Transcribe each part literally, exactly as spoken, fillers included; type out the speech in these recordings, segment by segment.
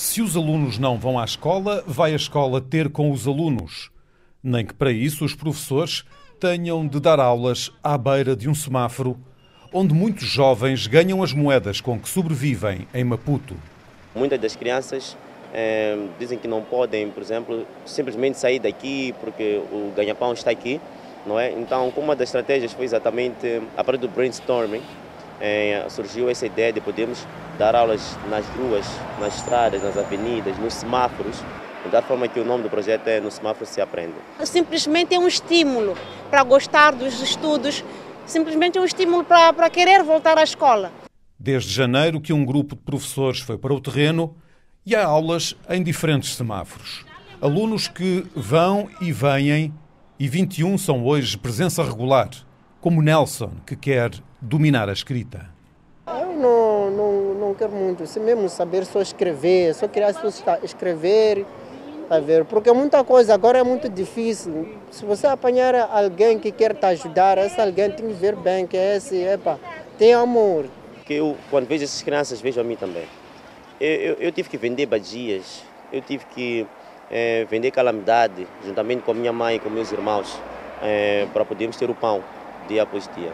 Se os alunos não vão à escola, vai a escola ter com os alunos. Nem que para isso os professores tenham de dar aulas à beira de um semáforo, onde muitos jovens ganham as moedas com que sobrevivem em Maputo. Muitas das crianças eh, dizem que não podem, por exemplo, simplesmente sair daqui porque o ganha-pão está aqui, não é? Então, uma das estratégias foi exatamente, a partir do brainstorming, eh, surgiu essa ideia de podermos dar aulas nas ruas, nas estradas, nas avenidas, nos semáforos, da forma que o nome do projeto é No Semáforo Se Aprende. Simplesmente é um estímulo para gostar dos estudos, simplesmente é um estímulo para, para querer voltar à escola. Desde janeiro que um grupo de professores foi para o terreno e há aulas em diferentes semáforos. Alunos que vão e vêm e vinte e um são hoje presença regular, como Nelson, que quer dominar a escrita. Eu não, não, não quero muito, se mesmo saber só escrever, só queria só escrever, a ver, porque muita coisa agora é muito difícil. Se você apanhar alguém que quer te ajudar, esse alguém tem que ver bem que é esse, epa, tem amor. Que eu, quando vejo essas crianças, vejo a mim também. Eu, eu, eu tive que vender badias, eu tive que é, vender calamidade, juntamente com a minha mãe e com meus irmãos, é, para podermos ter o pão dia após dia.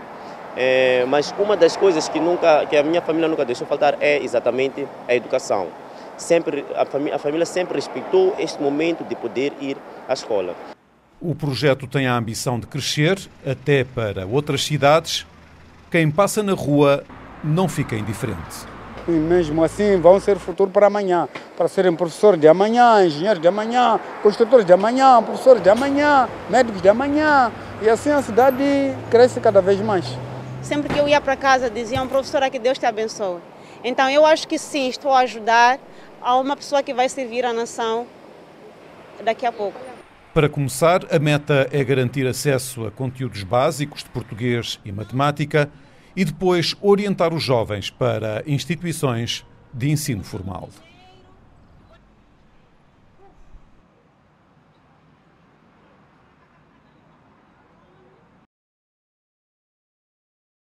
É, mas uma das coisas que, nunca, que a minha família nunca deixou faltar é exatamente a educação. Sempre, a, família, a família sempre respeitou este momento de poder ir à escola. O projeto tem a ambição de crescer até para outras cidades. Quem passa na rua não fica indiferente. E mesmo assim vão ser futuro para amanhã, para serem professores de amanhã, engenheiros de amanhã, construtores de amanhã, professores de amanhã, médicos de amanhã. E assim a cidade cresce cada vez mais. Sempre que eu ia para casa diziam, professora, que Deus te abençoe. Então eu acho que sim, estou a ajudar a uma pessoa que vai servir a nação daqui a pouco. Para começar, a meta é garantir acesso a conteúdos básicos de português e matemática e depois orientar os jovens para instituições de ensino formal.